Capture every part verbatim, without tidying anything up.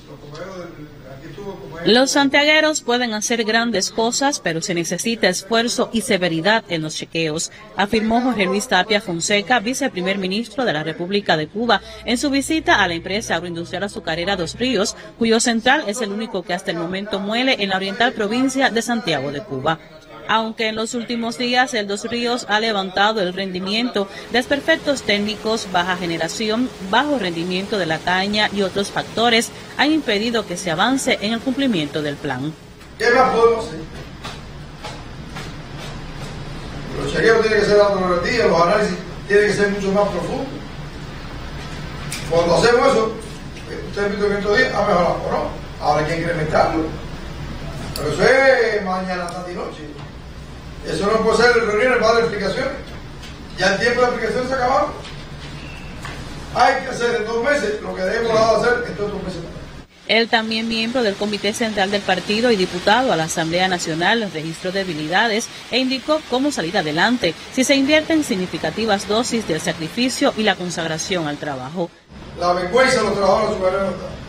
Los santiagueros pueden hacer grandes cosas, pero se necesita esfuerzo y severidad en los chequeos, afirmó Jorge Luis Tapia Fonseca, viceprimer ministro de la República de Cuba, en su visita a la empresa agroindustrial azucarera Dos Ríos, cuyo central es el único que hasta el momento muele en la oriental provincia de Santiago de Cuba. Aunque en los últimos días el Dos Ríos ha levantado el rendimiento, desperfectos técnicos, baja generación, bajo rendimiento de la caña y otros factores han impedido que se avance en el cumplimiento del plan. ¿Qué más podemos hacer? Los chequeos tienen que ser a todos los días, los análisis tienen que ser mucho más profundos. Cuando hacemos eso, ustedes visto que estos días ha mejorado, ¿no? Ahora hay que incrementarlo. Pero eso es mañana, tarde y noche. Eso no puede ser reuniones para dar explicaciones. Ya el tiempo de explicación se ha acabado. Hay que hacer en dos meses lo que debemos hacer en estos dos meses. Él, también miembro del Comité Central del Partido y diputado a la Asamblea Nacional, registró debilidades e indicó cómo salir adelante si se invierten significativas dosis del sacrificio y la consagración al trabajo. La vergüenza de los trabajadores azucareros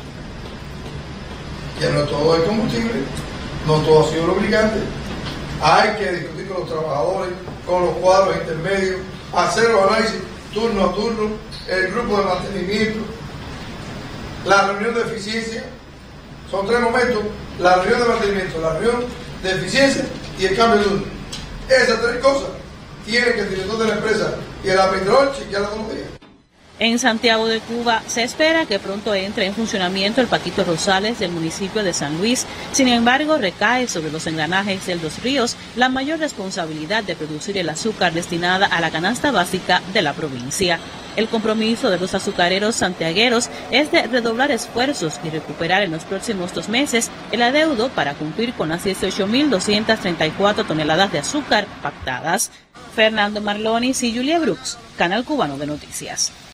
ya no todo es combustible, no todo ha sido lubricante. Hay que discutir con los trabajadores, con los cuadros intermedios, hacer los análisis turno a turno, el grupo de mantenimiento, la reunión de eficiencia. Son tres momentos: la reunión de mantenimiento, la reunión de eficiencia y el cambio de turno. Esas tres cosas tienen que el director de la empresa y el administrador chequearlas todos los días. En Santiago de Cuba se espera que pronto entre en funcionamiento el Paquito Rosales del municipio de San Luis. Sin embargo, recae sobre los engranajes del Dos Ríos la mayor responsabilidad de producir el azúcar destinada a la canasta básica de la provincia. El compromiso de los azucareros santiagueros es de redoblar esfuerzos y recuperar en los próximos dos meses el adeudo para cumplir con las dieciocho mil doscientas treinta y cuatro toneladas de azúcar pactadas. Fernando Marlonis y Julia Brooks, Canal Cubano de Noticias.